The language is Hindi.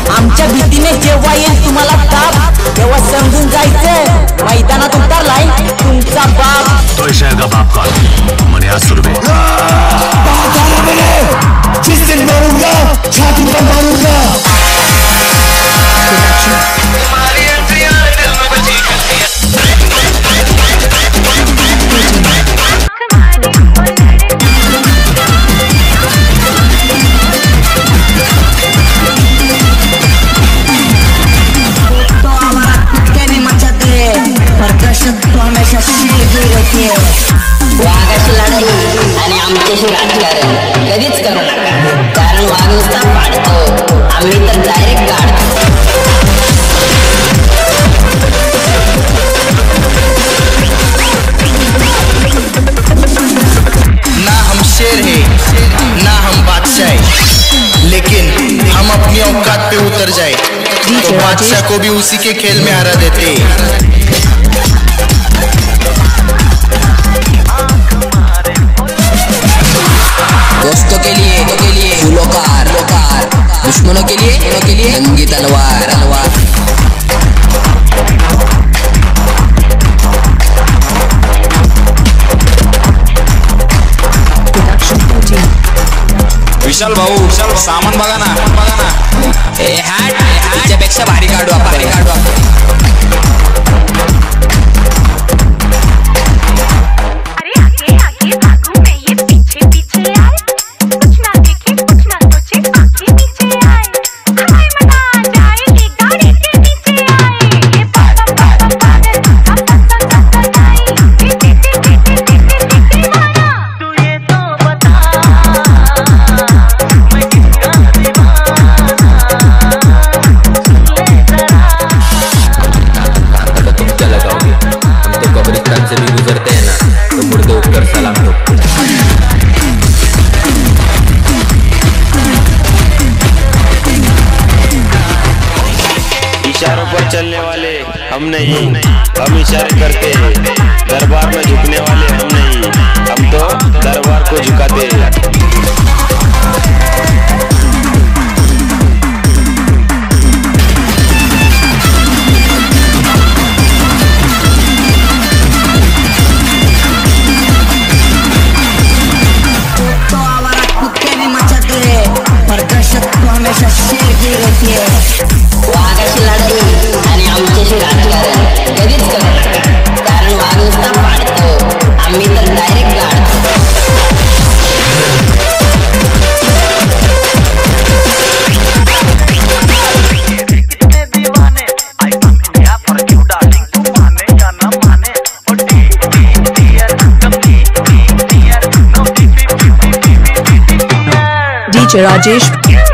आमच्या भीतीने जेव्हा येईल तुम्हाला ताप तेव्हा समजून जायचं मैदानात उतरलाय तुमचा बाप। तो शहर का बाप कौन? मनियासुर में जिस दिन मरूंगा छाती पर मारूंगा। तो हमेशा शिरगी रहती है। वाघाची लढाई आणि आमच्याशी राजकारण कधीच करू नका, कारण वाघ नुसता पाडतो, आम्ही तर डायरेक्ट गाडतो। ना हम शेर है ना हम बादशाह, लेकिन हम अपनी औकात पे उतर जाए तो बादशाह को भी उसी के खेल में हरा देते। दोस्तों के लिए फूलों का हार, दुश्मनों के लिए नंगी तलवार। विशाल भाऊ सामान बघा ना। ए हॅट त्याच्यापेक्षा भारी काढू आपण। से भी गुजरते हैं ना तो मुर्दे उठकर सलाम ठोकते हैं। इशारों पर चलने वाले हम नहीं, हम इशारे करते हैं। दरबार में झुकने वाले हम नहीं, हम तो दरबार को झुकाते हैं। वाघाची लढाई आणि आमच्याशी राजकारण कधीच करू नका, कारण वाघ नुसता पाडतो, आम्ही तर डायरेक्ट गाडतो। DJ Rajesh